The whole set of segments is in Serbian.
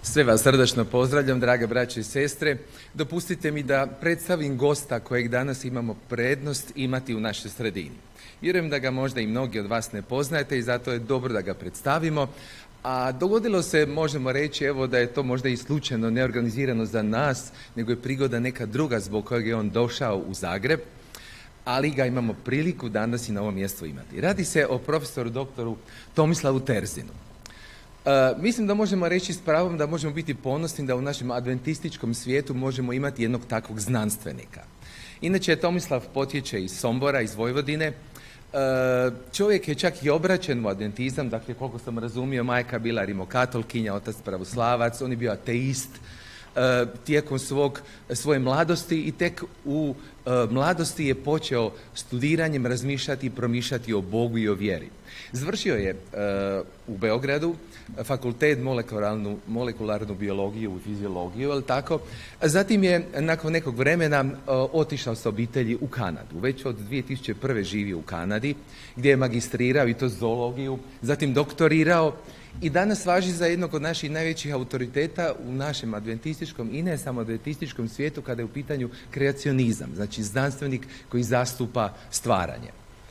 Sve vas srdačno pozdravljam, drage braće i sestre. Dopustite mi da predstavim gosta kojeg danas imamo prednost imati u našoj sredini. Vjerujem da ga možda i mnogi od vas ne poznajete i zato je dobro da ga predstavimo. A dogodilo se, možemo reći, evo da je to možda i slučajno, neorganizirano za nas, nego je prigoda neka druga zbog kojeg je on došao u Zagreb, ali ga imamo priliku danas i na ovom mjestu imati. Radi se o profesoru doktoru Tomislavu Terzinu. Mislim da možemo reći s pravom da možemo biti ponosni da u našem adventističkom svijetu možemo imati jednog takvog znanstvenika. Inače, Tomislav potječe iz Sombora, iz Vojvodine. Čovjek je čak i obraćen u adventizam, dakle koliko sam razumio, majka bila rimokatolkinja, otac pravoslavac, on je bio ateist tijekom svoje mladosti i tek u mladosti je počeo studiranjem razmišljati i promišljati o Bogu i o vjeri. Završio je u Beogradu fakultet molekularnu biologiju i fiziologiju, ali tako. Zatim je nakon nekog vremena otišao sa obitelji u Kanadu. Već od 2001. živi u Kanadi, gdje je magistrirao i to zoologiju, zatim doktorirao i danas važi za jednog od naših najvećih autoriteta u našem adventističkom i ne samo adventističkom svijetu kada je u pitanju kreacionizam, znači znanstvenik koji zastupa stvaranje.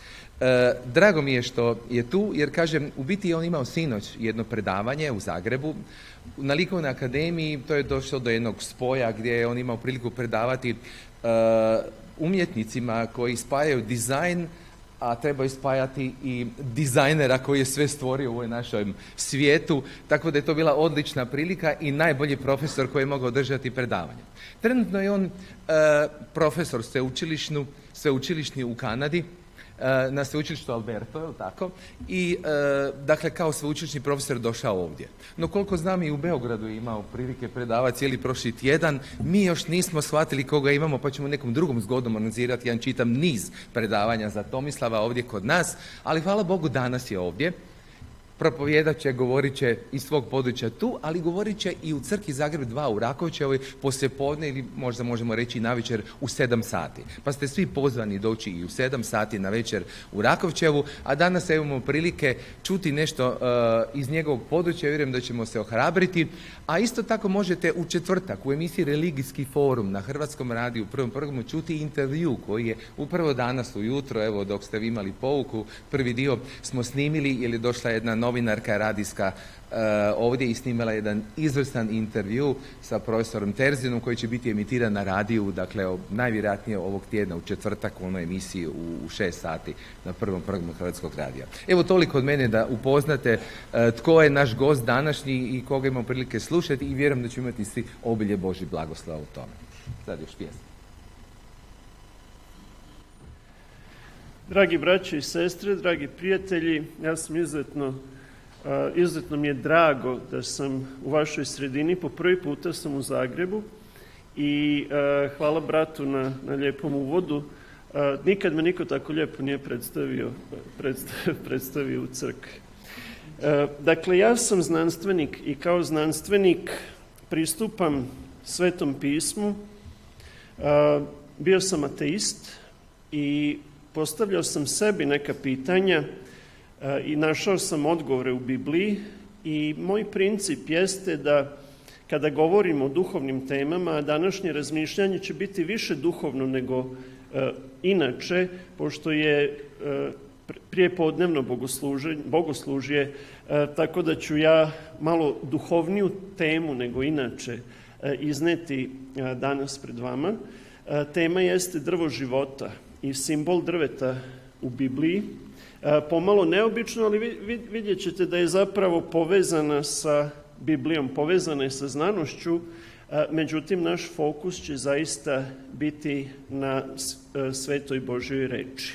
Drago mi je što je tu, jer kažem, u biti je on imao sinoć jedno predavanje u Zagrebu. Na Likovnoj akademiji to je došlo do jednog spoja gdje je on imao priliku predavati umjetnicima koji spajaju dizajn, a trebaju spajati i dizajnera koji je sve stvorio u ovoj našem svijetu, tako da je to bila odlična prilika i najbolji profesor koji je mogao držati predavanje. Trenutno je on profesor sveučilišni u Kanadi, na sveučilištu Alberto, je li tako? I, dakle, kao sveučilišni profesor došao ovdje. No, koliko znam, i u Beogradu je imao prilike predavati cijeli prošli tjedan. Mi još nismo shvatili koga imamo, pa ćemo nekom drugom zgodom organizirati jedan čitav niz predavanja za Tomislava ovdje kod nas, ali hvala Bogu danas je ovdje. Propovijedat će, govorit će iz svog područja tu, ali govorit će i u crkvi Zagreb 2 u Rakovčevoj poslijepodne ili možda možemo reći navečer u 7 sati. Pa ste svi pozvani doći i u 7 sati na večer u Rakovčevu, a danas imamo prilike čuti nešto iz njegovog područja, vjerujem da ćemo se ohrabriti, a isto tako možete u četvrtak u emisiji Religijski forum na Hrvatskom radiju u prvom programu čuti intervju koji je upravo danas ujutro, evo dok ste vi imali pouku, prvi dio smo snimili jer je došla jedna novinarka radijska ovdje i snimala jedan izvrstan intervju sa profesorom Terzinom koji će biti emitiran na radiju, dakle najvjerojatnije ovog tjedna u četvrtak u onoj emisiji u 6 sati na prvom programu Hrvatskog radija. Evo toliko od mene da upoznate tko je naš gost današnji i koga imamo prilike slušati i vjerujem da ćemo imati svi obilje Božji blagoslova u tome. Sad još pjesma. Dragi braći i sestre, dragi prijatelji, ja sam izuzetno mi je drago da sam u vašoj sredini. Po prvi puta sam u Zagrebu i hvala bratu na lijepom uvodu. Nikad me niko tako lijepo nije predstavio u crkvi. Dakle, ja sam znanstvenik i kao znanstvenik pristupam Svetom pismu. Bio sam ateist i postavljao sam sebi neka pitanja i našao sam odgovore u Bibliji i moj princip jeste da kada govorimo o duhovnim temama, današnje razmišljanje će biti više duhovno nego inače, pošto je prijepodnevno bogoslužje, tako da ću ja malo duhovniju temu nego inače izneti danas pred vama. Tema jeste drvo života i simbol drveta u Bibliji. Pomalo neobično, ali vidjet ćete da je zapravo povezana sa Biblijom, povezana je sa znanošću, međutim naš fokus će zaista biti na Svetoj Božjoj reči.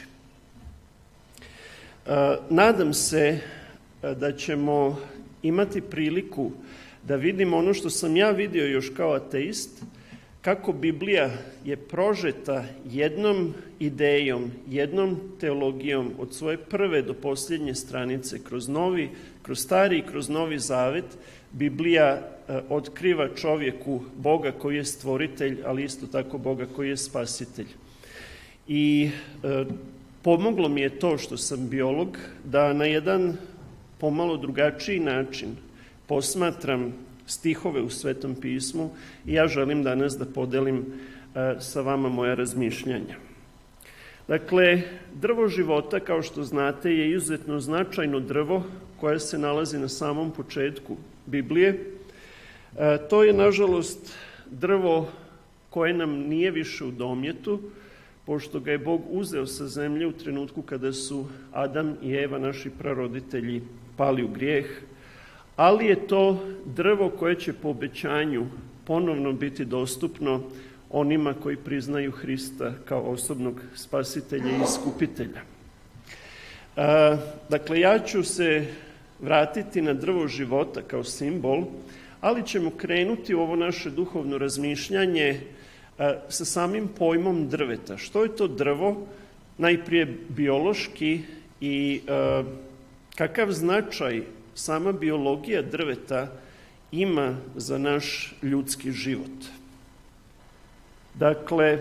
Nadam se da ćemo imati priliku da vidimo ono što sam ja vidio još kao ateist, kako Biblija je prožeta jednom idejom, jednom teologijom od svoje prve do posljednje stranice, kroz stari i kroz novi zavet. Biblija otkriva čovjeku Boga koji je stvoritelj, ali isto tako Boga koji je spasitelj. I pomoglo mi je to što sam biolog, da na jedan pomalo drugačiji način posmatram stihove u Svetom pismu i ja želim danas da podelim sa vama moja razmišljanja. Dakle, drvo života, kao što znate, je izuzetno značajno drvo koje se nalazi na samom početku Biblije. To je, nažalost, drvo koje nam nije više u domjetu, pošto ga je Bog uzeo sa zemlje u trenutku kada su Adam i Eva, naši praroditelji, pali u grijeh, ali je to drvo koje će po obećanju ponovno biti dostupno onima koji priznaju Hrista kao osobnog spasitelja i iskupitelja. Dakle, ja ću se vratiti na drvo života kao simbol, ali ćemo krenuti u ovo naše duhovno razmišljanje sa samim pojmom drveta. Što je to drvo? Najprije biološki i kakav značaj sama biologija drveta ima za naš ljudski život. Dakle,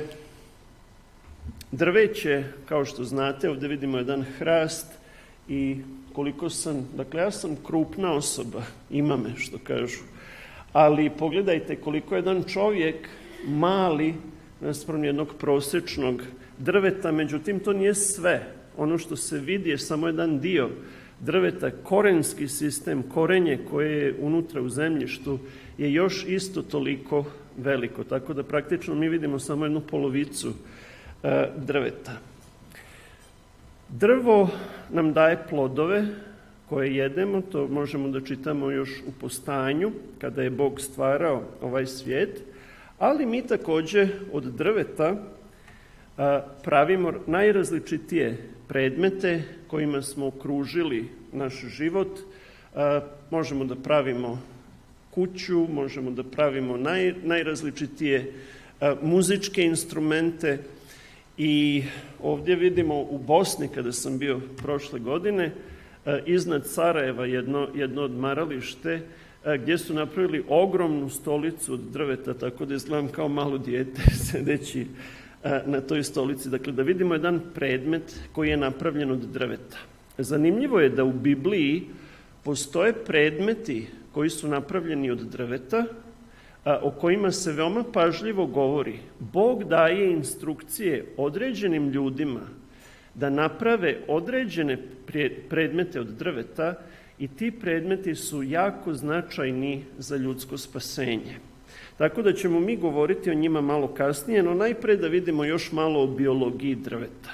drveće, kao što znate, ovdje vidimo jedan hrast i koliko sam, dakle ja sam krupna osoba, ima me što kažu, ali pogledajte koliko je jedan čovjek mali naspram jednog prosječnog drveta, međutim to nije sve. Ono što se vidi je samo jedan dio drveta, korenski sistem, korenje koje je unutra u zemljištu je još isto toliko veliko, tako da praktično mi vidimo samo jednu polovicu drveta. Drvo nam daje plodove koje jedemo, to možemo da čitamo još u Postanju, kada je Bog stvarao ovaj svijet, ali mi također od drveta pravimo najrazličitije predmete kojima smo okružili naš život. Možemo da pravimo kuću, možemo da pravimo najrazličitije muzičke instrumente i ovdje vidimo u Bosni, kada sam bio prošle godine, iznad Sarajeva jedno odmaralište gdje su napravili ogromnu stolicu od drveta, tako da izgledam kao malo dijete sedeći na toj stolici. Dakle, da vidimo jedan predmet koji je napravljen od drveta. Zanimljivo je da u Bibliji postoje predmeti koji su napravljeni od drveta, o kojima se veoma pažljivo govori. Bog daje instrukcije određenim ljudima da naprave određene predmete od drveta i ti predmeti su jako značajni za ljudsko spasenje. Tako da ćemo mi govoriti o njima malo kasnije, no najprije da vidimo još malo o biologiji drveta.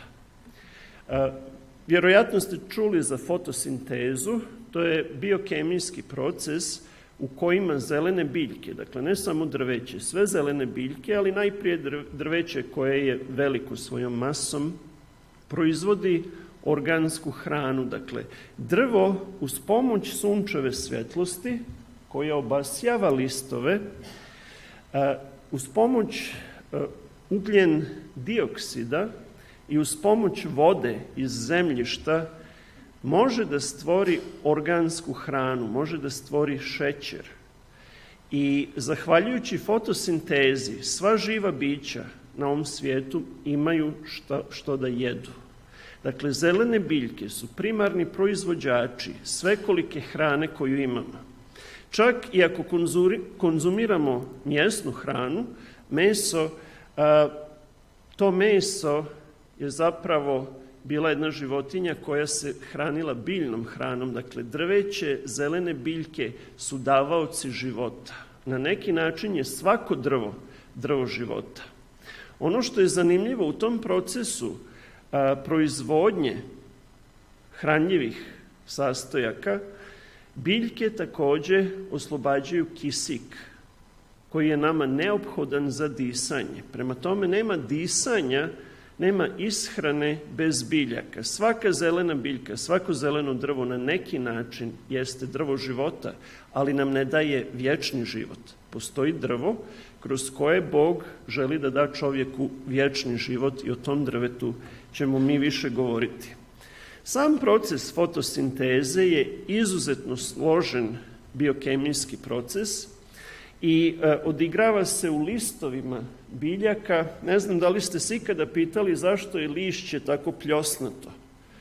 Vjerojatno ste čuli za fotosintezu, to je biokemijski proces u kojima zelene biljke, dakle ne samo drveće, sve zelene biljke, ali najprije drveće koje je veliko svojom masom, proizvodi organsku hranu. Dakle, drvo uz pomoć sunčeve svjetlosti koja obasjava listove, uz pomoć ugljen dioksida i uz pomoć vode iz zemljišta može da stvori organsku hranu, može da stvori šećer. I zahvaljujući fotosintezi, sva živa bića na ovom svijetu imaju što da jedu. Dakle, zelene biljke su primarni proizvođači svekolike hrane koju imamo. Čak i ako konzumiramo mjesnu hranu, meso, to meso je zapravo bila jedna životinja koja se hranila biljnom hranom. Dakle, drveće, zelene biljke su davaoci života. Na neki način je svako drvo života. Ono što je zanimljivo u tom procesu proizvodnje hranljivih sastojaka, biljke također oslobađaju kisik koji je nama neophodan za disanje. Prema tome nema disanja, nema ishrane bez biljaka. Svaka zelena biljka, svako zeleno drvo na neki način jeste drvo života, ali nam ne daje vječni život. Postoji drvo kroz koje Bog želi da da čovjeku vječni život i o tom drvetu ćemo mi više govoriti. Sam proces fotosinteze je izuzetno složen biokemijski proces i odigrava se u listovima biljaka. Ne znam da li ste se ikada pitali zašto je lišće tako pljosnato.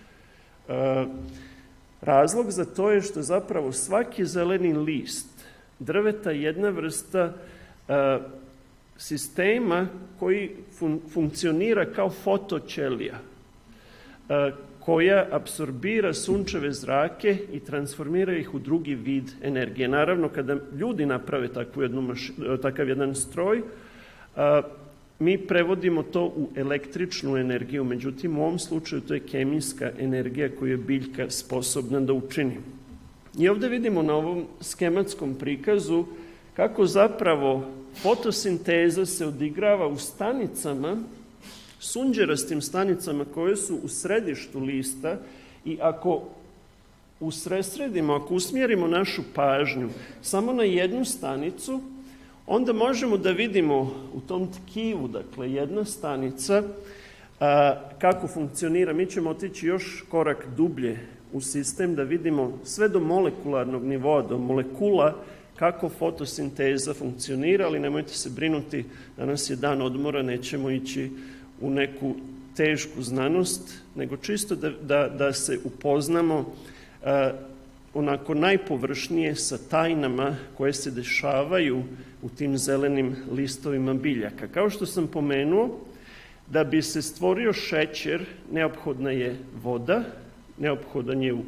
Razlog za to je što zapravo svaki zeleni list drveta jedna vrsta sistema koji funkcionira kao fotoćelija, koja apsorbira sunčeve zrake i transformira ih u drugi vid energije. Naravno, kada ljudi naprave takav jedan stroj, mi prevodimo to u električnu energiju, međutim u ovom slučaju to je kemijska energija koju je biljka sposobna da učini. I ovdje vidimo na ovom skematskom prikazu kako zapravo fotosinteza se odigrava u stanicama, sunđerastim stanicama koje su u središtu lista, i ako usredsredimo, ako usmjerimo našu pažnju samo na jednu stanicu, onda možemo da vidimo u tom tkivu, dakle jedna stanica, kako funkcionira. Mi ćemo otići još korak dublje u sistem da vidimo sve do molekularnog nivoa, do molekula, kako fotosinteza funkcionira, ali nemojte se brinuti, danas je dan odmora, nećemo ići u neku tešku znanost, nego čisto da se upoznamo onako najpovršnije sa tajnama koje se dešavaju u tim zelenim listovima biljaka. Kao što sam pomenuo, da bi se stvorio šećer, neophodna je voda, neophodan je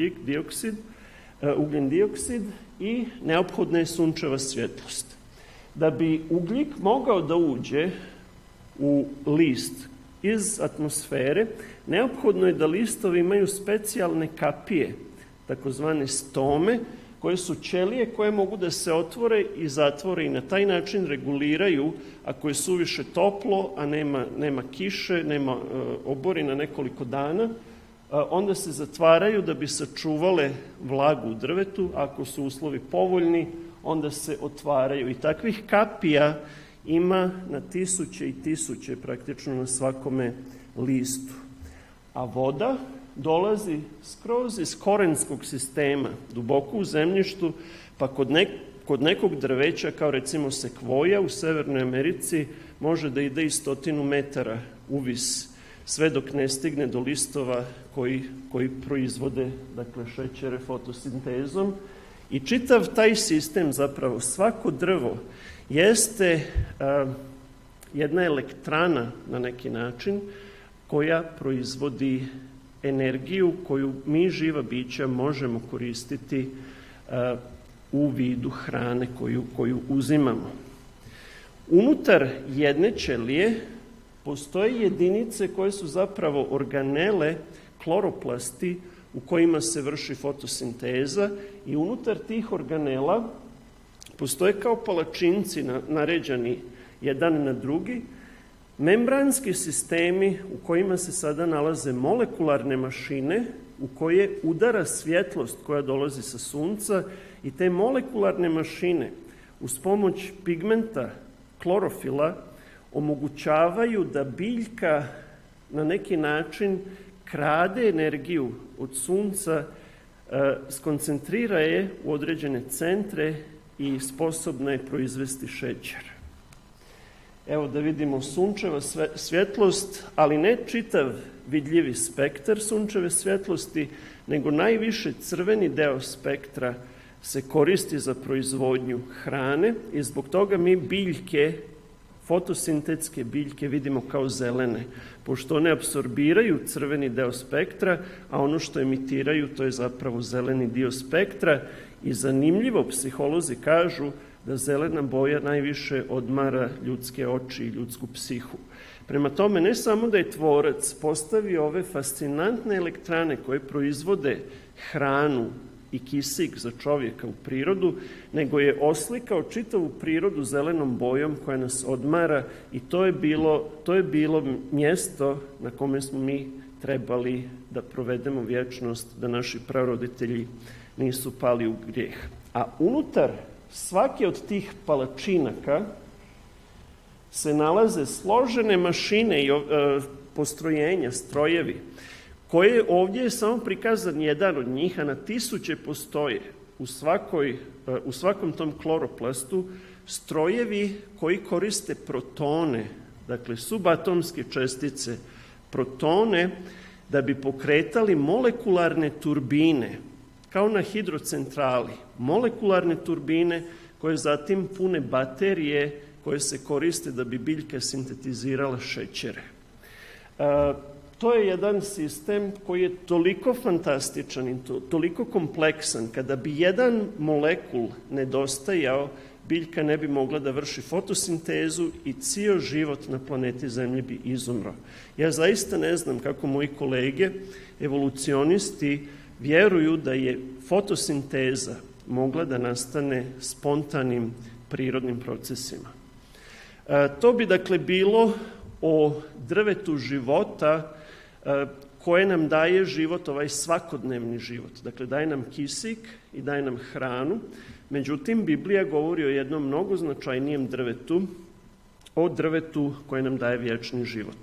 ugljen dioksid i neophodna je sunčeva svjetlost. Da bi ugljik mogao da uđe u list iz atmosfere, neophodno je da listovi imaju specijalne kapije, takozvane stome, koje su ćelije koje mogu da se otvore i zatvore i na taj način reguliraju, ako je suviše toplo, a nema kiše, nema oborina nekoliko dana, onda se zatvaraju da bi sačuvale vlagu u drvetu. Ako su uslovi povoljni, onda se otvaraju. I takvih kapija ima na tisuće i tisuće, praktično na svakome listu. A voda dolazi skroz iz korenskog sistema, duboko u zemljištu, pa kod nekog drveća, kao recimo sekvoja u Severnoj Americi, može da ide i 100 metara uvis, sve dok ne stigne do listova koji proizvode, dakle, šećere fotosintezom. I čitav taj sistem, zapravo svako drvo, jeste jedna elektrana na neki način koja proizvodi energiju koju mi, živa bića, možemo koristiti u vidu hrane koju uzimamo. Unutar jedne ćelije postoje jedinice koje su zapravo organele, kloroplasti, u kojima se vrši fotosinteza, i unutar tih organela postoje kao palačinci naređani jedan na drugi, membranski sistemi u kojima se sada nalaze molekularne mašine u koje udara svjetlost koja dolazi sa sunca, i te molekularne mašine uz pomoć pigmenta klorofila omogućavaju da biljka na neki način krade energiju od sunca, skoncentrira je u određene centre i sposobna je proizvesti šećer. Evo da vidimo sunčeva svjetlost, ali ne čitav vidljivi spektar sunčeve svjetlosti, nego najviše crveni deo spektra se koristi za proizvodnju hrane, i zbog toga mi biljke, fotosintetske biljke, vidimo kao zelene, pošto one apsorbiraju crveni deo spektra, a ono što emitiraju to je zapravo zeleni dio spektra. I zanimljivo, psiholozi kažu da zelena boja najviše odmara ljudske oči i ljudsku psihu. Prema tome, ne samo da je tvorac postavio ove fascinantne elektrane koje proizvode hranu i kisik za čovjeka u prirodu, nego je oslikao čitavu prirodu zelenom bojom koja nas odmara, i to je bilo mjesto na kome smo mi trebali da provedemo vječnost, da naši praroditelji nisu pali u grijeh. A unutar svake od tih palačinaka se nalaze složene mašine i postrojenja, strojevi, koje ovdje je samo prikazan jedan od njih, a na tisuće postoje u svakom tom kloroplastu strojevi koji koriste protone, dakle subatomske čestice, protone, da bi pokretali molekularne turbine, kao na hidrocentrali, molekularne turbine koje zatim pune baterije koje se koriste da bi biljka sintetizirala šećere. To je jedan sistem koji je toliko fantastičan i toliko kompleksan. Kada bi jedan molekul nedostajao, biljka ne bi mogla da vrši fotosintezu i cijel život na planeti Zemlji bi izumro. Ja zaista ne znam kako moji kolege, evolucionisti, vjeruju da je fotosinteza mogla da nastane spontanim prirodnim procesima. To bi dakle bilo o drvetu života koje nam daje život, ovaj svakodnevni život. Dakle, daje nam kisik i daje nam hranu. Međutim, Biblija govori o jednom mnogo značajnijem drvetu, o drvetu koje nam daje vječni život.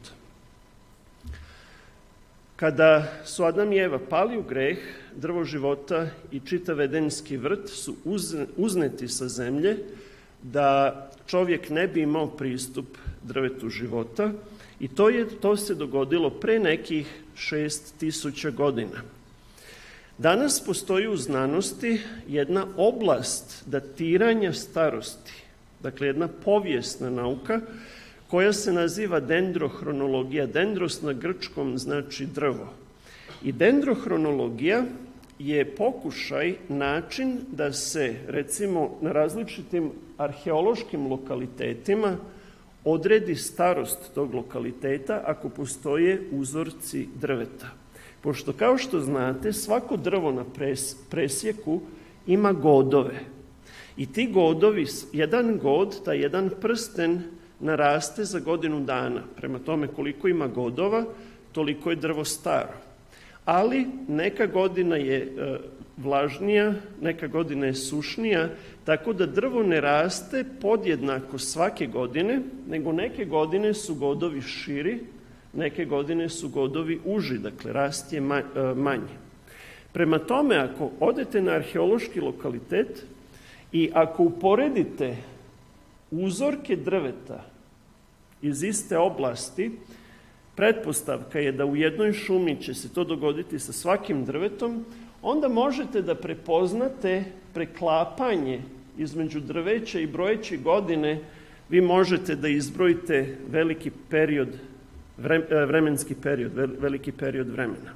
Kada su Adam i Eva pali u greh, drvo života i čitav edenski vrt su uzneti sa zemlje da čovjek ne bi imao pristup drvetu života i to se dogodilo pre nekih 6000 godina. Danas postoji u znanosti jedna oblast datiranja starosti, dakle jedna povijesna nauka koja se naziva dendrohronologija. Dendros na grčkom znači drvo. I dendrohronologija je pokušaj, način da se, recimo, na različitim arheološkim lokalitetima odredi starost tog lokaliteta ako postoje uzorci drveta. Pošto, kao što znate, svako drvo na presjeku ima godove. I ti godovi, jedan god, taj jedan prsten, naraste za godinu dana. Prema tome, koliko ima godova, toliko je drvo staro. Ali neka godina je vlažnija, neka godina je sušnija, tako da drvo ne raste podjednako svake godine, nego neke godine su godovi širi, neke godine su godovi uži, dakle rast je manji. Prema tome, ako odete na arheološki lokalitet i ako uporedite uzorke drveta iz iste oblasti, pretpostavka je da u jednoj šumi će se to dogoditi sa svakim drvetom, onda možete da prepoznate preklapanje između drveća i brojeće godine. Vi možete da izbrojite veliki period, vremenski period, veliki period vremena.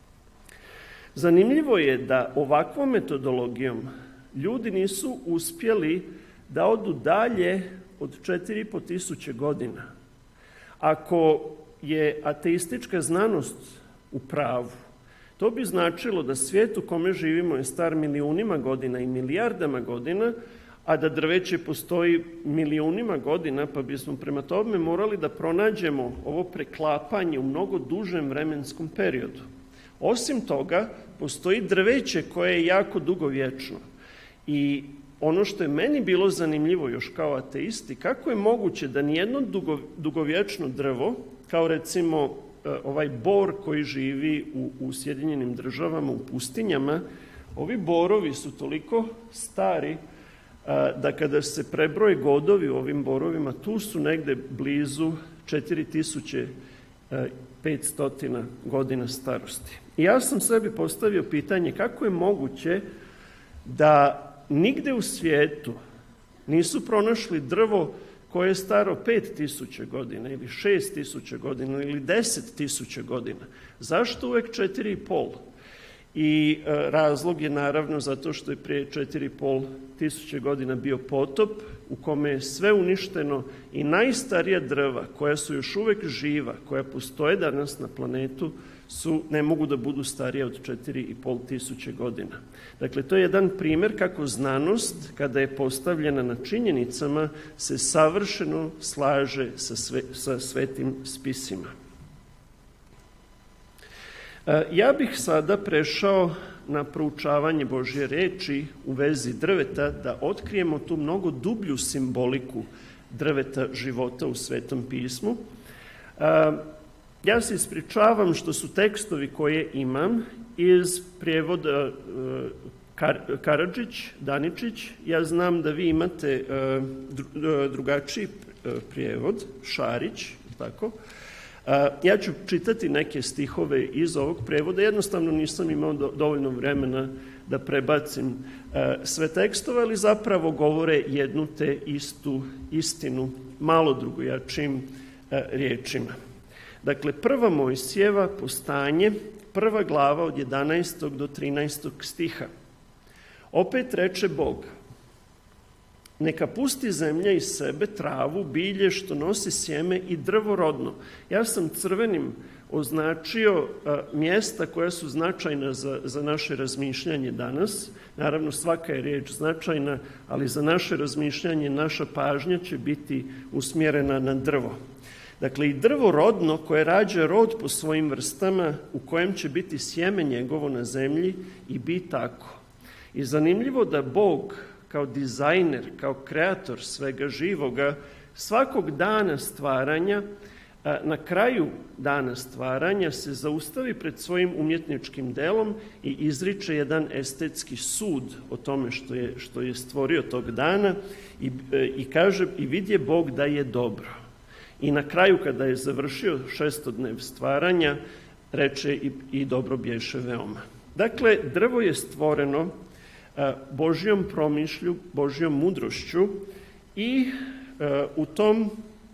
Zanimljivo je da ovakvom metodologijom ljudi nisu uspjeli da odu dalje od 4500 godina. Ako je ateistička znanost u pravu, to bi značilo da svijet u kome živimo je star milijunima godina i milijardama godina, a da drveće postoji milijunima godina, pa bismo prema tome morali da pronađemo ovo preklapanje u mnogo dužem vremenskom periodu. Osim toga, postoji drveće koje je jako dugovječno. I ono što je meni bilo zanimljivo još kao ateisti, kako je moguće da nijedno dugovječno drvo, kao recimo ovaj bor koji živi u Sjedinjenim Državama, u pustinjama, ovi borovi su toliko stari da kada se prebroje godovi u ovim borovima, tu su negde blizu 4500 godina starosti. I ja sam sebi postavio pitanje kako je moguće da nigde u svijetu nisu pronašli drvo koje je staro 5000 godina ili 6000 godina ili 10.000 godina. Zašto uvek 4,5? I razlog je naravno zato što je prije 4.500 godina bio potop u kome je sve uništeno i najstarija drva koja su još uvek živa, koja postoje danas na planetu, ne mogu da budu starije od 4.500 godina. Dakle, to je jedan primjer kako znanost, kada je postavljena na činjenicama, se savršeno slaže sa svetim spisima. Ja bih sada prešao na proučavanje Božje reči u vezi drveta, da otkrijemo tu mnogo dublju simboliku drveta života u Svetom pismu. Ja se ispričavam što su tekstovi koje imam iz prijevoda Karadžić, Daničić. Ja znam da vi imate drugačiji prijevod, Šarić, tako. Ja ću čitati neke stihove iz ovog prevoda. Jednostavno nisam imao dovoljno vremena da prebacim sve tekstove, ali zapravo govore jednu te istu istinu malo drugojačijim riječima. Dakle, 1. Mojsijeva postanje, 1. glava od 11. do 13. stiha. Opet reče Bog: neka pusti zemlja iz sebe travu, bilje što nosi sjeme i drvo rodno. Ja sam crvenim označio mjesta koja su značajna za naše razmišljanje danas. Naravno, svaka je riječ značajna, ali za naše razmišljanje naša pažnja će biti usmjerena na drvo. Dakle, i drvo rodno koje rađa rod po svojim vrstama, u kojem će biti sjeme njegovo na zemlji, i bi tako. I zanimljivo da Bog kao dizajner, kao kreator svega živoga, svakog dana stvaranja, na kraju dana stvaranja se zaustavi pred svojim umjetničkim delom i izriče jedan estetski sud o tome što je stvorio tog dana i kaže: i vidje Bog da je dobro. I na kraju, kada je završio šestodnev stvaranja, reče: i dobro bješe veoma. Dakle, drvo je stvoreno Božjom promišlju, Božjom mudrošću i u tom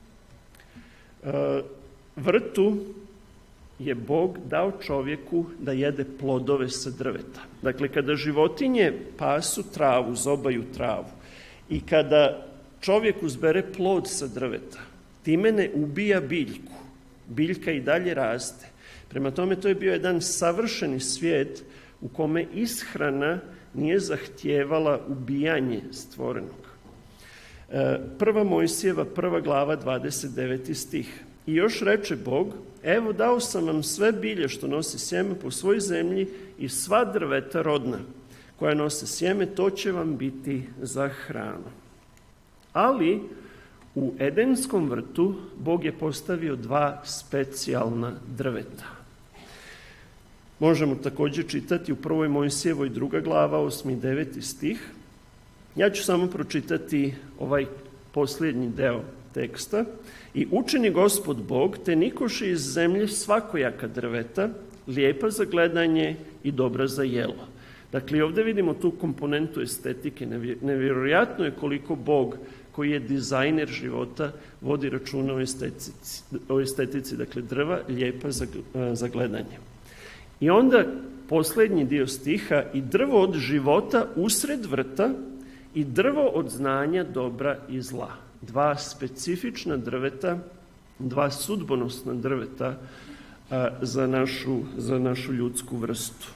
vrtu je Bog dao čovjeku da jede plodove sa drveta. Dakle, kada životinje pasu travu, zobaju travu, i kada čovjek uzbere plod sa drveta, time ne ubija biljku. Biljka i dalje raste. Prema tome, to je bio jedan savršeni svijet u kome ishrana nije zahtijevala ubijanje stvorenog. 1. Mojsijeva, 1. glava, 29. stih. I još reče Bog: evo, dao sam vam sve bilje što nosi sjeme po svoj zemlji i sva drveta rodna koja nose sjeme, to će vam biti za hranu. Ali u Edenskom vrtu Bog je postavio dva specijalna drveta. Možemo također čitati u 1. Mojsijevoj 2. glava, 8. i 9. stih. Ja ću samo pročitati ovaj posljednji deo teksta. I učini Gospod Bog, te nikoše iz zemlje svakojaka drveta, lijepa za gledanje i dobra za jelo. Dakle, ovdje vidimo tu komponentu estetike. Nevjerojatno je koliko Bog, koji je dizajner života, vodi računa o estetici, dakle drva lijepa za gledanje. I onda posljednji dio stiha: i drvo od života usred vrta i drvo od znanja dobra i zla. Dva specifična drveta, dva sudbonosna drveta za našu ljudsku vrstu.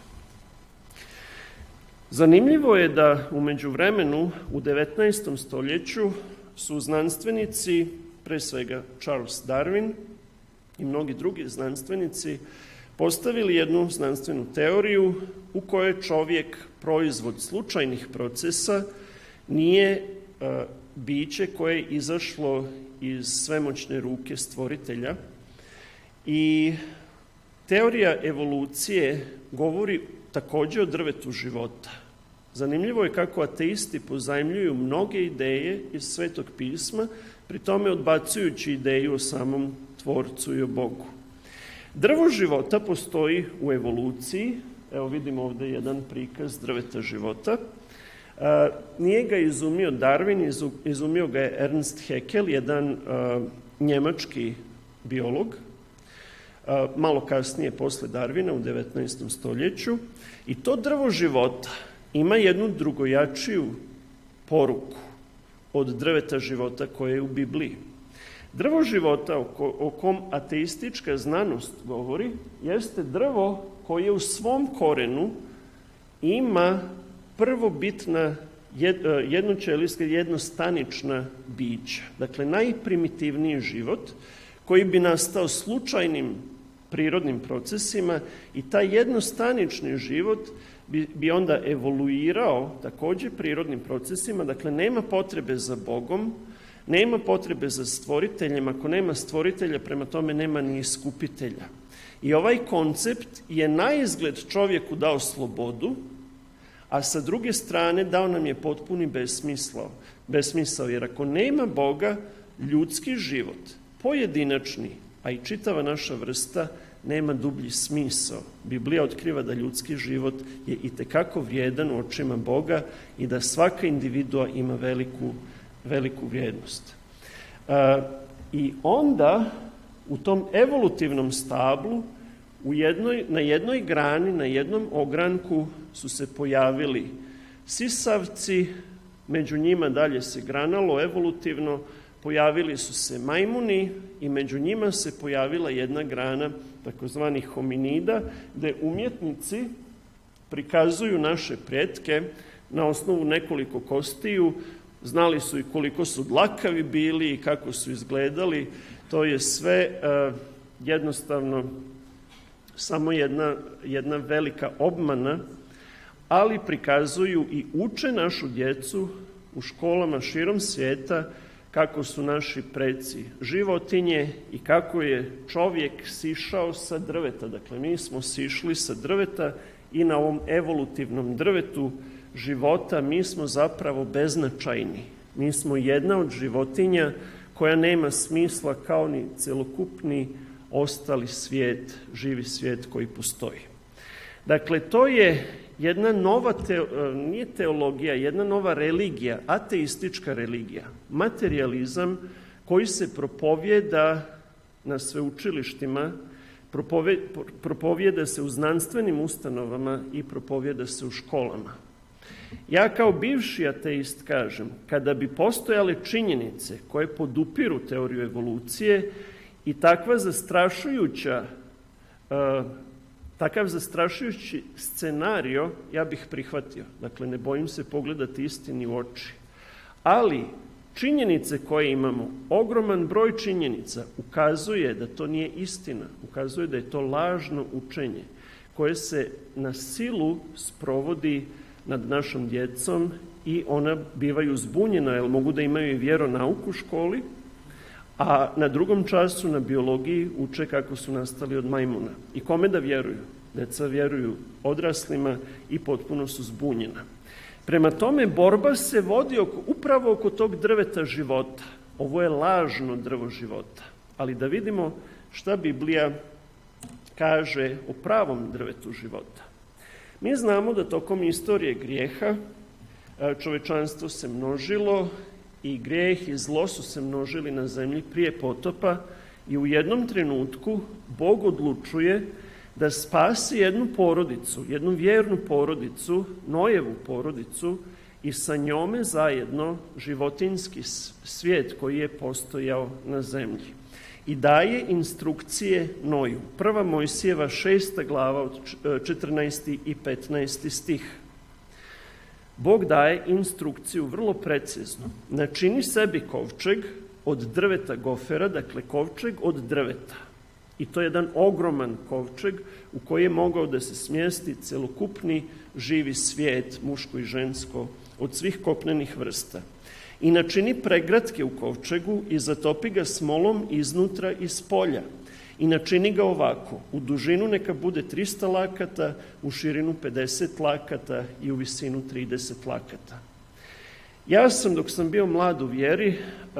Zanimljivo je da u međuvremenu u 19. stoljeću su znanstvenici, pre svega Charles Darwin i mnogi drugi znanstvenici, postavili jednu znanstvenu teoriju u kojoj čovjek, proizvod slučajnih procesa, nije biće koje je izašlo iz svemoćne ruke stvoritelja. I teorija evolucije govori također o drvetu života. Zanimljivo je kako ateisti pozajmljuju mnoge ideje iz Svetog pisma, pri tome odbacujući ideju o samom Tvorcu i o Bogu. Drvo života postoji u evoluciji. Evo vidimo ovdje jedan prikaz drveta života. Nije ga izumio Darwin, izumio ga je Ernst Haeckel, jedan njemački biolog, malo kasnije posle Darwina u 19. stoljeću. I to drvo života ima jednu drugojačiju poruku od drveta života koje je u Bibliji. Drvo života o kom ateistička znanost govori jeste drvo koje u svom korenu ima prvobitna jednoćelijska, jednostanična bića. Dakle, najprimitivniji život koji bi nastao slučajnim prirodnim procesima, i taj jednostanični život bi onda evoluirao također prirodnim procesima. Dakle, nema potrebe za Bogom, nema potrebe za stvoriteljem. Ako nema stvoritelja, prema tome nema ni iskupitelja. I ovaj koncept je naizgled čovjeku dao slobodu, a sa druge strane dao nam je potpuni besmisao. Jer ako nema Boga, ljudski život, pojedinačni, a i čitava naša vrsta, nema dublji smisao. Biblija otkriva da ljudski život je itekako vrijedan u očima Boga i da svaka individua ima veliku vrijednost. I onda u tom evolutivnom stablu na jednoj grani, na jednom ogranku su se pojavili sisavci, među njima dalje se granalo evolutivno, pojavili su se majmuni i među njima se pojavila jedna grana takozvanih hominida, gde umjetnici prikazuju naše pretke na osnovu nekoliko kostiju. Znali su i koliko su dlakavi bili i kako su izgledali. To je sve jednostavno samo jedna velika obmana, ali prikazuju i uče našu djecu u školama širom svijeta kako su naši preci životinje i kako je čovjek sišao sa drveta. Dakle, mi smo sišli sa drveta i na ovom evolutivnom drvetu života mi smo zapravo beznačajni. Mi smo jedna od životinja koja nema smisla kao ni celokupni ostali svijet, živi svijet koji postoji. Dakle, to je jedna nova, nije teologija, jedna nova religija, ateistička religija, materijalizam koji se propovjeda na sveučilištima, propovjeda se u znanstvenim ustanovama i propovjeda se u školama. Ja kao bivši ateist kažem, kada bi postojale činjenice koje podupiru teoriju evolucije i takav zastrašujući scenario, ja bih prihvatio. Dakle, ne bojim se pogledati istini u oči. Ali činjenice koje imamo, ogroman broj činjenica, ukazuje da to nije istina, ukazuje da je to lažno učenje koje se na silu sprovodi nad našom djecom i ona bivaju zbunjena, jer mogu da imaju i vjeronauku u školi, a na drugom času na biologiji uče kako su nastali od majmuna. I kome da vjeruju? Deca vjeruju odraslima i potpuno su zbunjena. Prema tome, borba se vodi upravo oko tog drveta života. Ovo je lažno drvo života. Ali da vidimo šta Biblija kaže o pravom drvetu života. Mi znamo da tokom istorije grijeha čovečanstvo se množilo i grijeh i zlo su se množili na zemlji prije potopa i u jednom trenutku Bog odlučuje da spasi jednu porodicu, jednu vjernu porodicu, Nojevu porodicu i sa njome zajedno životinjski svijet koji je postojao na zemlji. I daje instrukcije Noju. 1. Mojsijeva 6. glava od 14. i 15. stih. Bog daje instrukciju vrlo precizno. Načini sebi kovčeg od drveta gofera, dakle kovčeg od drveta. I to je jedan ogroman kovčeg u koji je mogao da se smjesti celokupni živi svijet, muško i žensko, od svih kopnenih vrsta. I načini pregratke u kovčegu i zatopi ga smolom iznutra i spolja. I načini ga ovako, u dužinu neka bude 300 lakata, u širinu 50 lakata i u visinu 30 lakata. Ja sam, dok sam bio mlad u vjeri,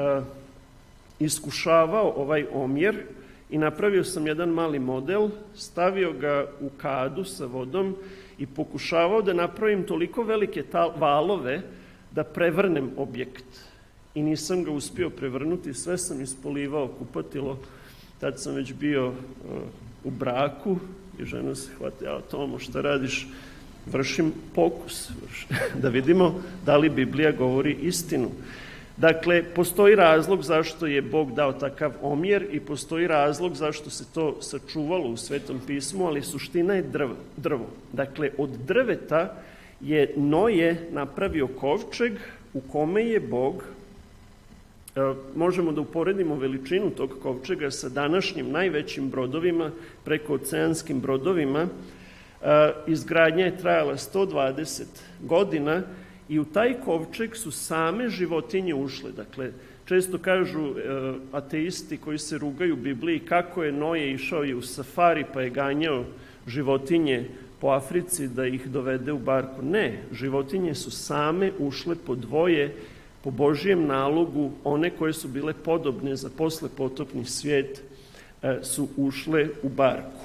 iskušavao ovaj omjer i napravio sam jedan mali model, stavio ga u kadu sa vodom i pokušavao da napravim toliko velike valove da prevrnem objekt. I nisam ga uspio prevrnuti, sve sam ispolivao kupatilo. Tad sam već bio u braku i žena se hvati, a Tomo, šta radiš? Vršim pokus, da vidimo da li Biblija govori istinu. Dakle, postoji razlog zašto je Bog dao takav omjer i postoji razlog zašto se to sačuvalo u Svetom pismu, ali suština je drvo. Dakle, od drveta je Noje napravio kovčeg u kome je Bog, možemo da uporedimo veličinu tog kovčega sa današnjim najvećim brodovima, prekooceanskim brodovima. Izgradnja je trajala 120 godina i u taj kovčeg su same životinje ušle. Dakle, često kažu ateisti koji se rugaju Bibliji kako je Noje išao i u safari pa je ganjao životinje po Africi da ih dovede u barku. Ne, životinje su same ušle po dvoje, po Božijem nalogu, one koje su bile podobne za poslepotopni svijet, su ušle u barku.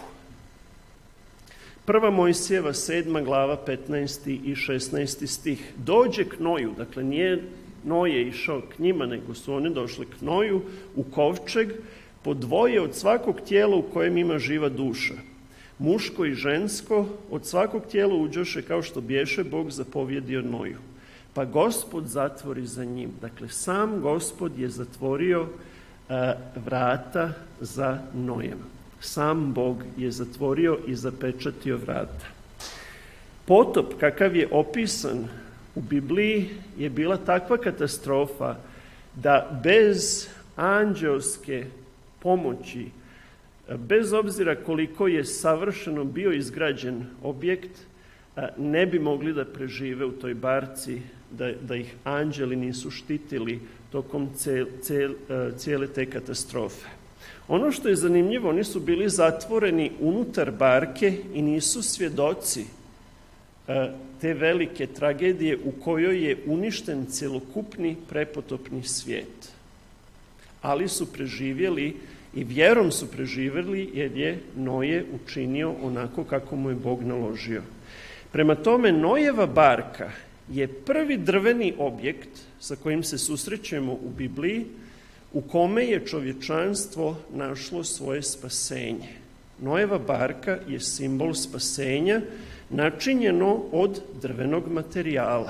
1. Mojsijeva 7. glava 15. i 16. stih. Dođe k Noju, dakle nije Noje išao k njima, nego su oni došli k Noju u kovčeg, po dvoje od svakog tijela u kojem ima živa duša. Muško i žensko od svakog tijela uđoše kao što bješe Bog zapovjedio Noju. Pa Gospod zatvori za njim. Dakle, sam Gospod je zatvorio vrata za Nojem. Sam Bog je zatvorio i zapečatio vrata. Potop kakav je opisan u Bibliji je bila takva katastrofa da bez anđelske pomoći, bez obzira koliko je savršeno bio izgrađen objekt, ne bi mogli da prežive u toj barci, da ih anđeli nisu štitili tokom cijele te katastrofe. Ono što je zanimljivo, oni su bili zatvoreni unutar barke i nisu svjedoci te velike tragedije u kojoj je uništen cjelokupni prepotopni svijet. Ali su preživjeli i vjerom su preživjeli jer je Noje učinio onako kako mu je Bog naložio. Prema tome, Nojeva barka je prvi drveni objekt sa kojim se susrećemo u Bibliji, u kome je čovječanstvo našlo svoje spasenje. Nojeva barka je simbol spasenja, načinjeno od drvenog materijala.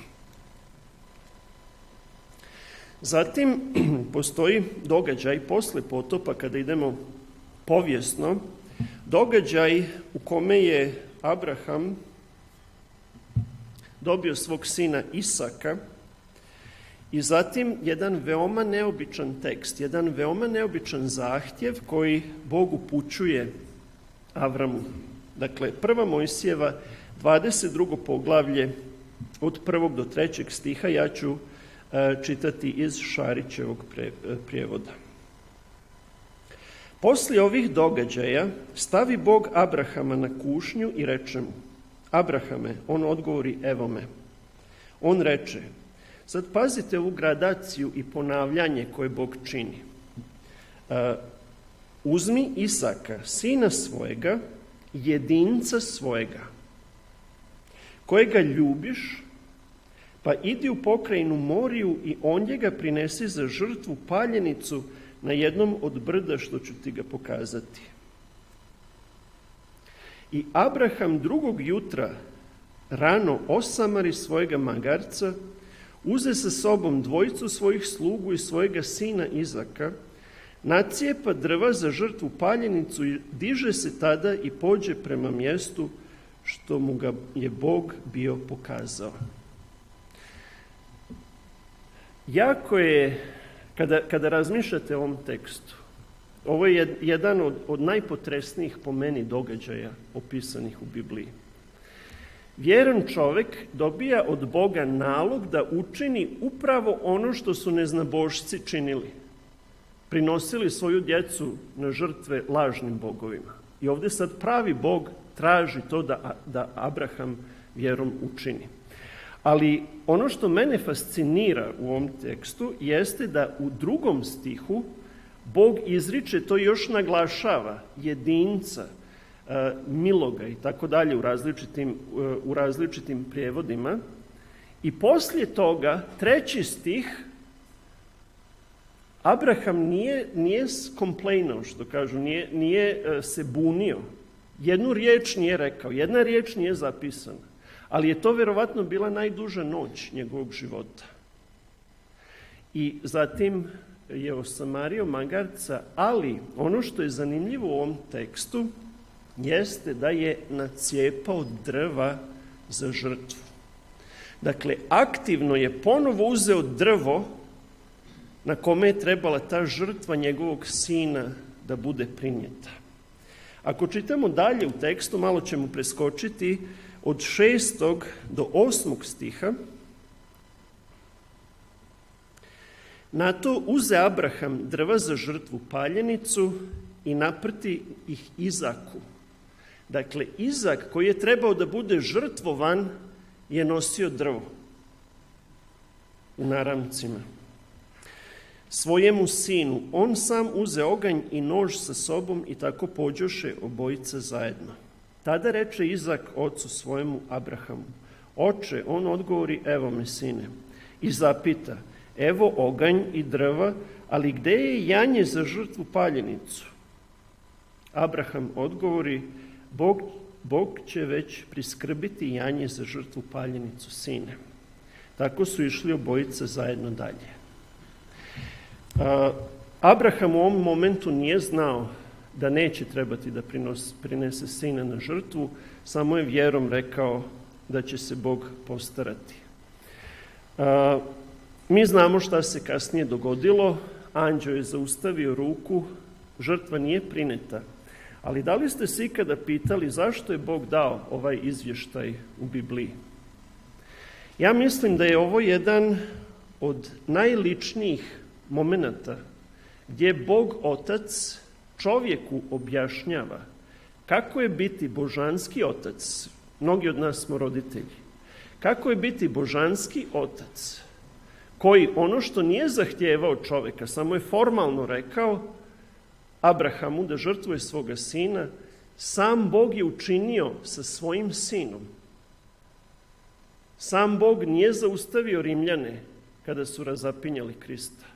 Zatim postoji događaj posle potopa, kada idemo povijesno, događaj u kome je Abraham dobio svog sina Isaka i zatim jedan veoma neobičan tekst, jedan veoma neobičan zahtjev koji Bog upućuje Avramu. Dakle, 1. Mojsijeva 22. poglavlje od 1. do 3. stiha, ja ću čitati iz Šarićevog prijevoda. Poslije ovih događaja stavi Bog Abrahama na kušnju i reče mu: Abrahame, on odgovori: evo me. On reče, sad pazite ovu gradaciju i ponavljanje koje Bog čini. Uzmi Isaka, sina svojega, jedinca svojega, kojega ljubiš, pa idi u pokrajinu Moriju i ondje ga prinesi za žrtvu paljenicu na jednom od brda što ću ti ga pokazati. I Abraham drugog jutra rano osamari svojega magarca, uze sa sobom dvojicu svojih slugu i svojega sina Izaka, nacijepa drva za žrtvu paljenicu i diže se tada i pođe prema mjestu što mu ga je Bog bio pokazao. Jako je, kada razmišljate o ovom tekstu, ovo je jedan od najpotresnijih po meni događaja opisanih u Bibliji. Vjeran čovjek dobija od Boga nalog da učini upravo ono što su neznabošci činili. Prinosili svoju djecu na žrtve lažnim bogovima. I ovdje sad pravi Bog traži to da Abraham vjerom učini. Ali ono što mene fascinira u ovom tekstu jeste da u 2. stihu Bog izriče, to još naglašava, jedinca, miloga i tako dalje u različitim prijevodima. I poslije toga, 3. stih, Abraham nije komplejnao, što kažu, nije se bunio. Jednu riječ nije rekao, jedna riječ nije zapisana. Ali je to vjerovatno bila najduža noć njegovog života. I zatim je osamario magarca, ali ono što je zanimljivo u ovom tekstu jeste da je nacijepao drva za žrtvu. Dakle, aktivno je ponovo uzeo drvo na kome je trebala ta žrtva njegovog sina da bude prinijeta. Ako čitamo dalje u tekstu, malo ćemo preskočiti od 6. do 8. stiha. Na to uze Abraham drva za žrtvu paljenicu i naprti ih Izaku. Dakle, Izak koji je trebao da bude žrtvovan je nosio drvo u naramcima. svojemu sinu. On sam uze oganj i nož sa sobom i tako pođoše obojica zajedno. Tada reče Izak ocu svojemu Abrahamu: Oče, on odgovori: Evo me, sine. I zapita: Evo oganj i drva, ali gde je janje za žrtvu paljenicu? Abraham odgovori: Bog će već priskrbiti janje za žrtvu paljenicu, sine. Tako su išli obojica zajedno dalje. Abraham u ovom momentu nije znao da neće trebati da prinese sina na žrtvu, samo je vjerom rekao da će se Bog postarati. Mi znamo šta se kasnije dogodilo. Anđeo je zaustavio ruku, žrtva nije prineta. Ali da li ste se ikada pitali zašto je Bog dao ovaj izvještaj u Bibliji? Ja mislim da je ovo jedan od najličnijih momenata gdje Bog Otac čovjeku objašnjava kako je biti božanski otac. Mnogi od nas smo roditelji. Kako je biti božanski otac koji ono što nije zahtijevao čovjeka, samo je formalno rekao Abrahamu da žrtvuje svoga sina, sam Bog je učinio sa svojim sinom. Sam Bog nije zaustavio Rimljane kada su razapinjali Krista.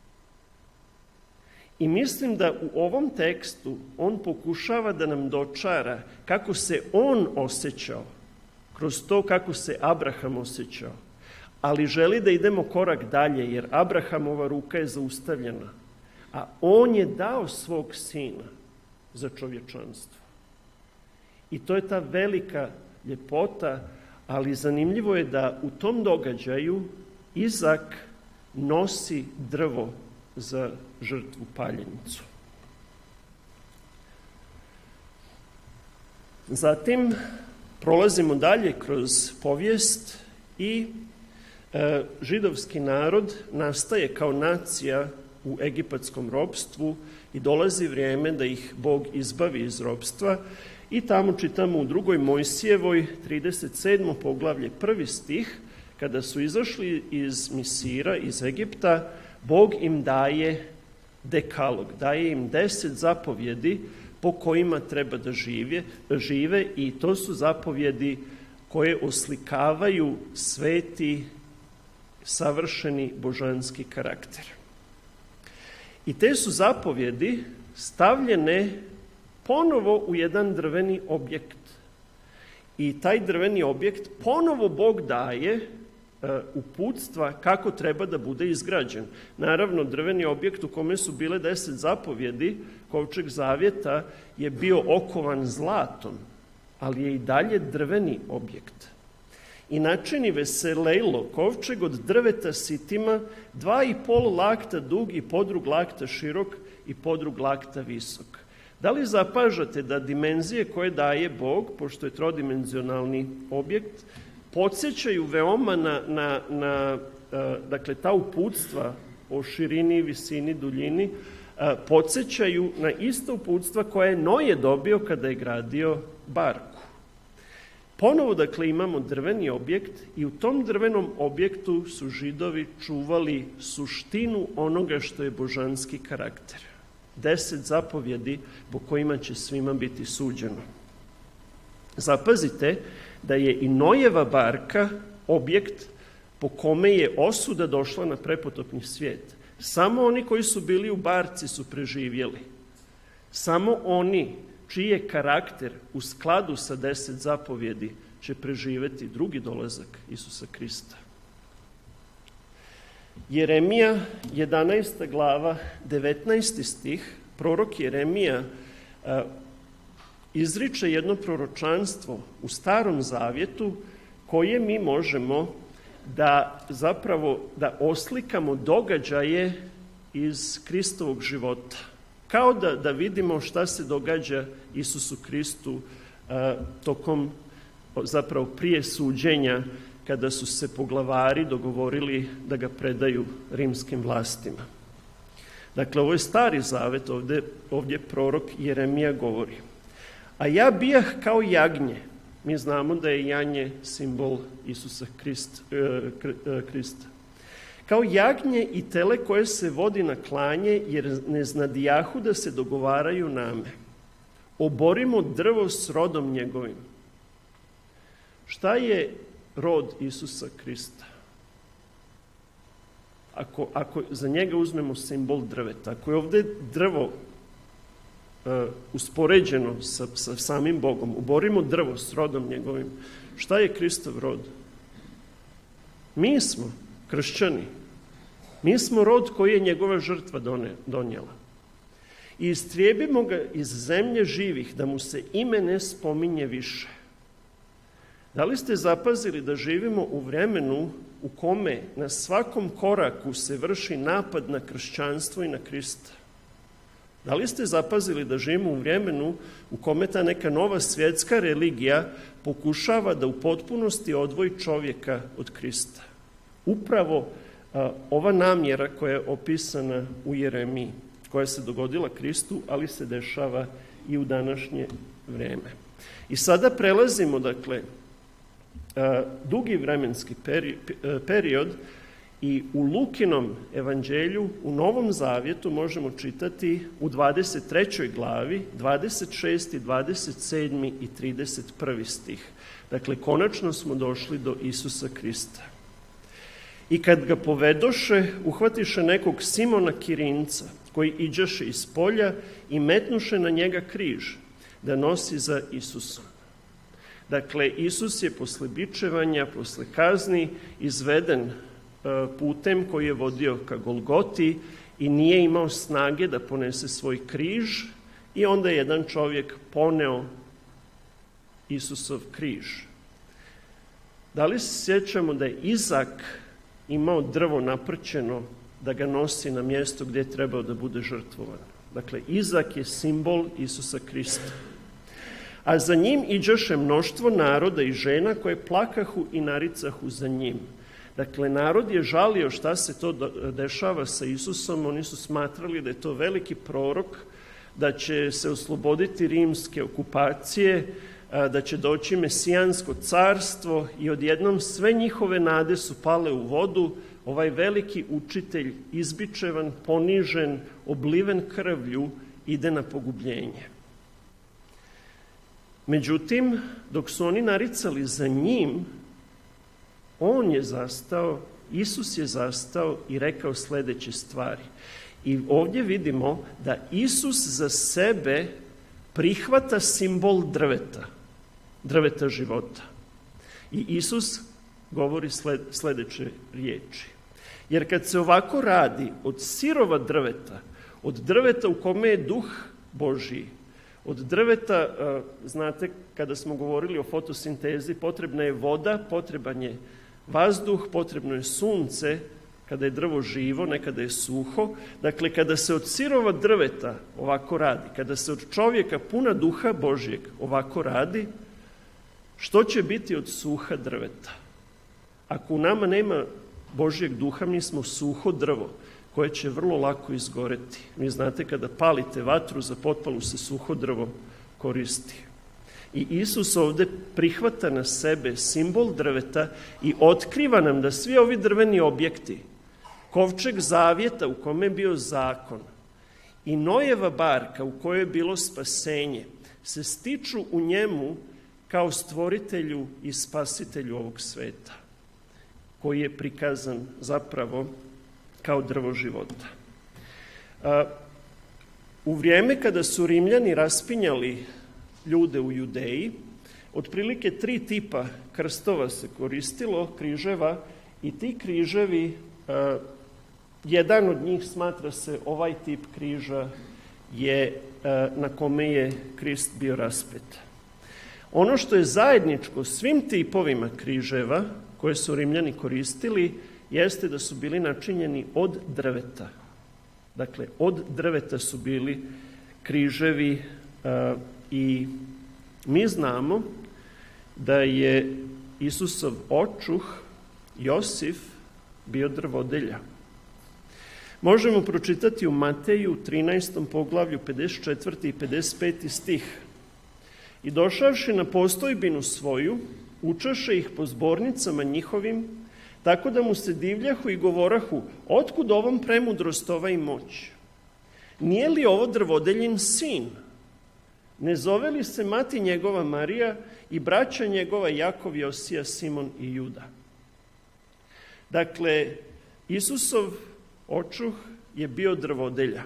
I mislim da u ovom tekstu on pokušava da nam dočara kako se on osjećao, kroz to kako se Abraham osjećao, ali želi da idemo korak dalje, jer Abrahamova ruka je zaustavljena, a on je dao svog sina za čovječanstvo. I to je ta velika ljepota, ali zanimljivo je da u tom događaju Izak nosi drvo za žrtvu paljenicu. Zatim prolazimo dalje kroz povijest i židovski narod nastaje kao nacija u egipatskom ropstvu i dolazi vrijeme da ih Bog izbavi iz ropstva i tamo čitamo u 2. Mojsijevoj 37. poglavlje 1. stih, kada su izašli iz Misira, iz Egipta, Bog im daje dekalog, daje im 10 zapovjedi po kojima treba da žive i to su zapovjedi koje oslikavaju sveti, savršeni božanski karakter. I te su zapovjedi stavljene ponovo u jedan drveni objekt. I taj drveni objekt ponovo Bog daje uputstva kako treba da bude izgrađen. Naravno, drveni objekt u kome su bile 10 zapovjedi, kovčeg zavjeta, je bio okovan zlatom, ali je i dalje drveni objekt. I načini veselejlo, kovčeg od drveta sitima, 2,5 lakta dug i podrug lakta širok i podrug lakta visok. Da li zapažate da dimenzije koje daje Bog, pošto je trodimenzionalni objekt, podsjećaju veoma na dakle, ta uputstva o širini, visini, duljini, podsjećaju na ista uputstva koje je Noje dobio kada je gradio barku. Ponovo, dakle, imamo drveni objekt i u tom drvenom objektu su Židovi čuvali suštinu onoga što je božanski karakter. 10 zapovjedi po kojima će svima biti suđeno. Zapazite da je i Nojeva barka objekt po kome je osuda došla na prepotopni svijet. Samo oni koji su bili u barci su preživjeli. Samo oni čiji je karakter u skladu sa 10 zapovjedi će preživjeti drugi dolazak Isusa Krista. Jeremija, 11. glava, 19. stih, prorok Jeremija izriče jedno proročanstvo u Starom Zavjetu koje mi možemo da oslikamo događaje iz Kristovog života. Kao da vidimo šta se događa Isusu Kristu tokom, zapravo prije suđenja, kada su se poglavari dogovorili da ga predaju rimskim vlastima. Dakle, ovo je Stari Zavet, ovdje prorok Jeremija govori. A ja bijah kao jagnje. Mi znamo da je janje simbol Isusa Krista. kao jagnje i tele koje se vodi na klanje, jer ne znadijahu da se dogovaraju name. Oborimo drvo s rodom njegovim. Šta je rod Isusa Krista? Ako za njega uzmemo simbol drveta, ako je ovdje drvo uspoređeno sa samim Bogom, oborimo drvo s rodom njegovim, šta je Kristov rod? Mi smo kršćani. Mi smo rod koji je njegova žrtva donijela. I istrijebimo ga iz zemlje živih, da mu se ime ne spominje više. Da li ste zapazili da živimo u vremenu u kome na svakom koraku se vrši napad na kršćanstvo i na Krista? Da li ste zapazili da živimo u vremenu u kome ta neka nova svjetska religija pokušava da u potpunosti odvoji čovjeka od Krista? Upravo ova namjera koja je opisana u Jeremiji, koja se dogodila Kristu, ali se dešava i u današnje vrijeme. I sada prelazimo, dakle, dugi vremenski period i u Lukinom evanđelju u Novom Zavjetu možemo čitati u 23. glavi, 26., 27. i 31. stih. Dakle, konačno smo došli do Isusa Krista. I kad ga povedoše, uhvatiše nekog Simona Kirinca, koji iđaše iz polja i metnuše na njega križ, da nosi za Isusom. Dakle, Isus je posle bičevanja, posle kazni izveden putem koji je vodio ka Golgoti i nije imao snage da ponese svoj križ i onda je jedan čovjek poneo Isusov križ. Da li se sjećamo da je Izak imao drvo naprćeno da ga nosi na mjesto gdje je trebao da bude žrtvovan? Dakle, Izak je simbol Isusa Krista. A za njim iđaše mnoštvo naroda i žena koje plakahu i naricahu za njim. Dakle, narod je žalio šta se to dešava sa Isusom. Oni su smatrali da je to veliki prorok, da će se osloboditi rimske okupacije, da će doći mesijansko carstvo i odjednom sve njihove nade su pale u vodu. Ovaj veliki učitelj, izbičevan, ponižen, obliven krvlju, ide na pogubljenje. Međutim, dok su oni naricali za njim, on je zastao, Isus je zastao i rekao sljedeće stvari. I ovdje vidimo da Isus za sebe prihvata simbol drveta života. I Isus govori sljedeće riječi. Jer kad se ovako radi od sirova drveta, od drveta u kome je duh Božji, od drveta, znate, kada smo govorili o fotosintezi, potrebna je voda, potreban je vazduh, potrebno je sunce, kada je drvo živo, ne kada je suho. Dakle, kada se od sirova drveta ovako radi, kada se od čovjeka puna duha Božjeg ovako radi, što će biti od suha drveta? Ako u nama nema Božjeg duha, mi smo suho drvo koje će vrlo lako izgoreti. Vi znate, kada palite vatru, za potpalu se suho drvo koristi. I Isus ovdje prihvata na sebe simbol drveta i otkriva nam da svi ovi drveni objekti, kovčeg zavjeta u kome je bio zakon i Nojeva barka u kojoj je bilo spasenje, se stiču u njemu kao stvoritelju i spasitelju ovog sveta, koji je prikazan zapravo kao drvo života. U vrijeme kada su Rimljani raspinjali ljude u Judeji, otprilike 3 tipa krstova se koristilo, križeva, i ti križevi, jedan od njih smatra se ovaj tip križa je na kome je Krist bio raspet. Ono što je zajedničko svim tipovima križeva koje su Rimljani koristili jeste da su bili načinjeni od drveta. Dakle, od drveta su bili križevi i mi znamo da je Isusov očuh Josif bio drvodelja. Možemo pročitati u Mateju 13. poglavlju 54. i 55. stih. I došavši na postojbinu svoju, učaše ih po zbornicama njihovim, tako da mu se divljahu i govorahu, otkud ovom premudrost ova i moć? Nije li ovo drvodeljin sin? Ne zove li se mati njegova Marija i braća njegova Jakov, Josija, Simon i Juda? Dakle, Isusov očuh je bio drvodelja.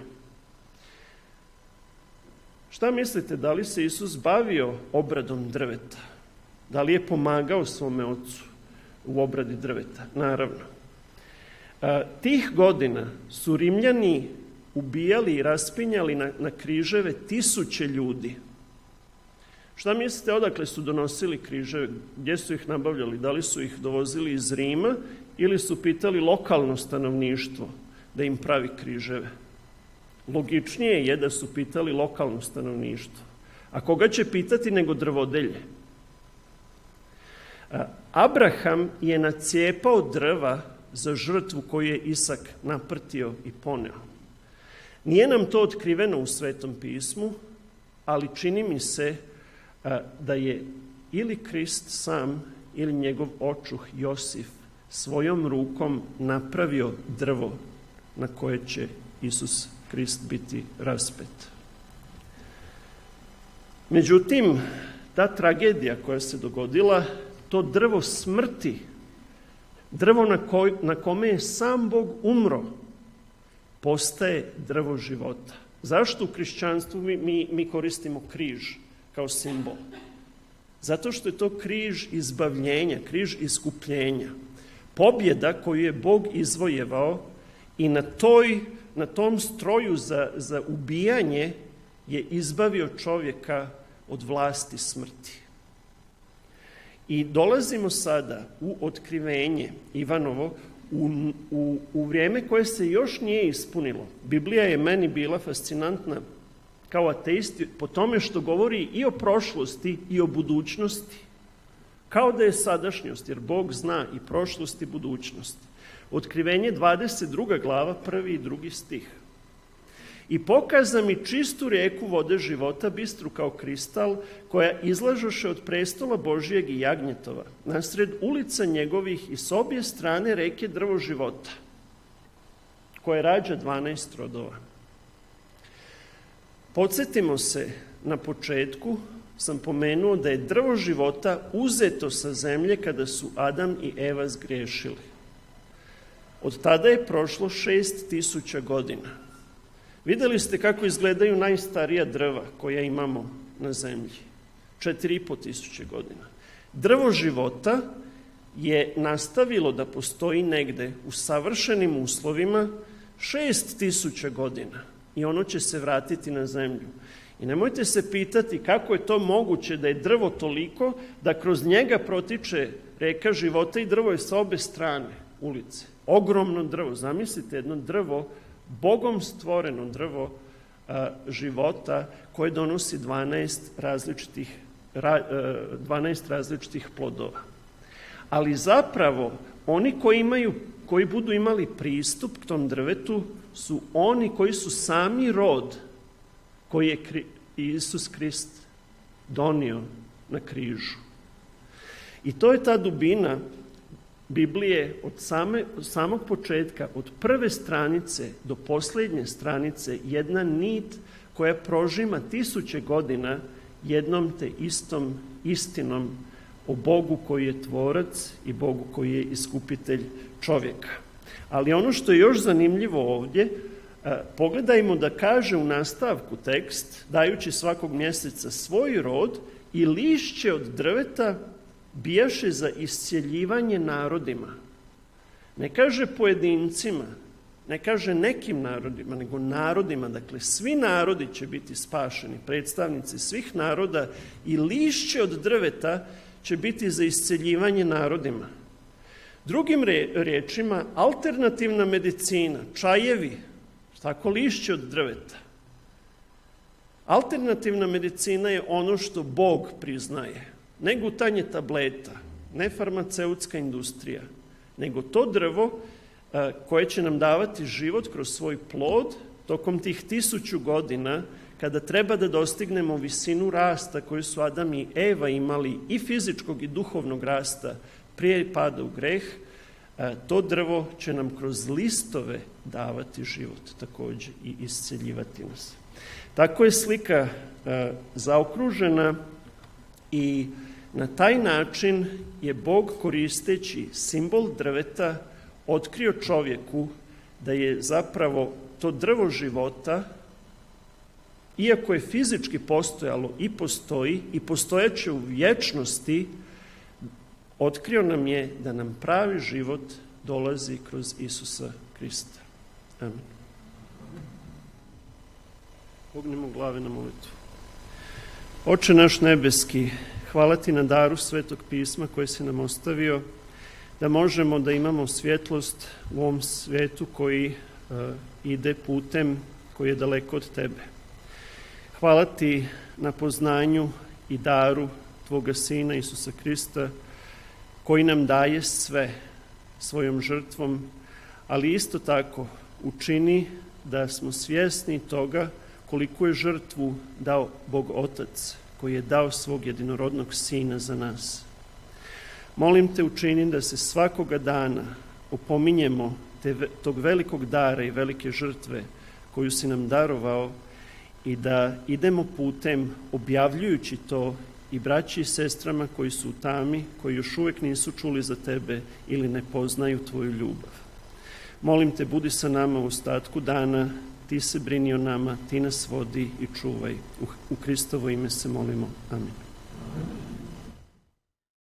Šta mislite, da li se Isus bavio obradom drveta? Da li je pomagao svome ocu u obradi drveta? Naravno. Tih godina su Rimljani ubijali i raspinjali na križeve 1000 ljudi. Šta mislite, odakle su donosili križeve? Gdje su ih nabavljali? Da li su ih dovozili iz Rima ili su pitali lokalno stanovništvo da im pravi križeve? Logičnije je da su pitali lokalno stanovništvo. A koga će pitati nego drvodelje? Abraham je nacijepao drva za žrtvu koju je Isak naprtio i poneo. Nije nam to otkriveno u Svetom pismu, ali čini mi se da je ili Krist sam ili njegov očuh Josif svojom rukom napravio drvo na koje će Isus Krist biti raspet. Međutim, ta tragedija koja se dogodila, to drvo smrti, drvo na kome je sam Bog umro, postaje drvo života. Zašto u hrišćanstvu mi koristimo križ kao simbol? Zato što je to križ izbavljenja, križ iskupljenja. Pobjeda koju je Bog izvojevao i na tom stroju za ubijanje je izbavio čovjeka od vlasti smrti. I dolazimo sada u otkrivenje Ivanovo u vrijeme koje se još nije ispunilo. Biblija je meni bila fascinantna kao ateisti po tome što govori i o prošlosti i o budućnosti. Kao da je sadašnjost, jer Bog zna i prošlost i budućnost. Otkrivenje 22. glava, 1. i 2. stih. I pokaza mi čistu rijeku vode života, bistru kao kristal, koja izlažoše od prestola Božijeg i jagnjetova, nasred ulica njegovih i s obje strane reke drvo života, koje rađa 12 rodova. Podsjetimo se, na početku sam pomenuo da je drvo života uzeto sa zemlje kada su Adam i Eva zgriješili. Od tada je prošlo 6000 godina. Vidjeli ste kako izgledaju najstarija drva koja imamo na zemlji. 4500 godina. Drvo života je nastavilo da postoji negde u savršenim uslovima 6000 godina i ono će se vratiti na zemlju. I nemojte se pitati kako je to moguće da je drvo toliko da kroz njega protiče reka života i drvo je sa obe strane ulice. Ogromno drvo. Zamislite jedno drvo, Bogom stvoreno drvo života koje donosi 12 različitih plodova. Ali zapravo oni koji budu imali pristup k tom drvetu su oni koji su sami rod koji je Isus Krist donio na križu. I to je ta dubina Biblije od samog početka, od prve stranice do posljednje stranice, jedna nit koja prožima 1000 godina jednom te istom istinom o Bogu koji je tvorac i Bogu koji je iskupitelj čovjeka. Ali ono što je još zanimljivo ovdje, pogledajmo da kaže u nastavku tekst, dajući svakog mjeseca svoj rod i lišće od drveta bijaše za iscjeljivanje narodima. Ne kaže pojedincima, ne kaže nekim narodima, nego narodima. Dakle, svi narodi će biti spašeni, predstavnici svih naroda i lišće od drveta će biti za iscjeljivanje narodima. Drugim riječima, alternativna medicina, čajevi, tako lišće od drveta. Alternativna medicina je ono što Bog priznaje. Ne gutanje tableta, ne farmaceutska industrija, nego to drvo koje će nam davati život kroz svoj plod tokom tih 1000 godina kada treba da dostignemo visinu rasta koju su Adam i Eva imali i fizičkog i duhovnog rasta prije pada u greh, to drvo će nam kroz listove davati život također i isceljivati nas. Tako je slika zaokružena i na taj način je Bog, koristeći simbol drveta, otkrio čovjeku da je zapravo to drvo života, iako je fizički postojalo i postoji i postojeće u vječnosti, otkrio nam je da nam pravi život dolazi kroz Isusa Krista. Amen. Pognimo glave na molitvu. Oče naš nebeski, hvala ti na daru Svetog pisma koje si nam ostavio, da možemo da imamo svjetlost u ovom svijetu koji ide putem koji je daleko od tebe. Hvala ti na poznanju i daru tvoga Sina Isusa Krista, koji nam daje sve svojom žrtvom, ali isto tako učini da smo svjesni toga koliko je žrtvu dao Bog Otac, koji je dao svog jedinorodnog Sina za nas. Molim te, učini da se svakoga dana opominjemo tog velikog dara i velike žrtve koju si nam darovao i da idemo putem objavljujući to i braći i sestrama koji su u tami, koji još uvijek nisu čuli za tebe ili ne poznaju tvoju ljubav. Molim te, budi sa nama u ostatku dana, ti se brini o nama, ti nas vodi i čuvaj. U Kristovo ime se molimo. Amin.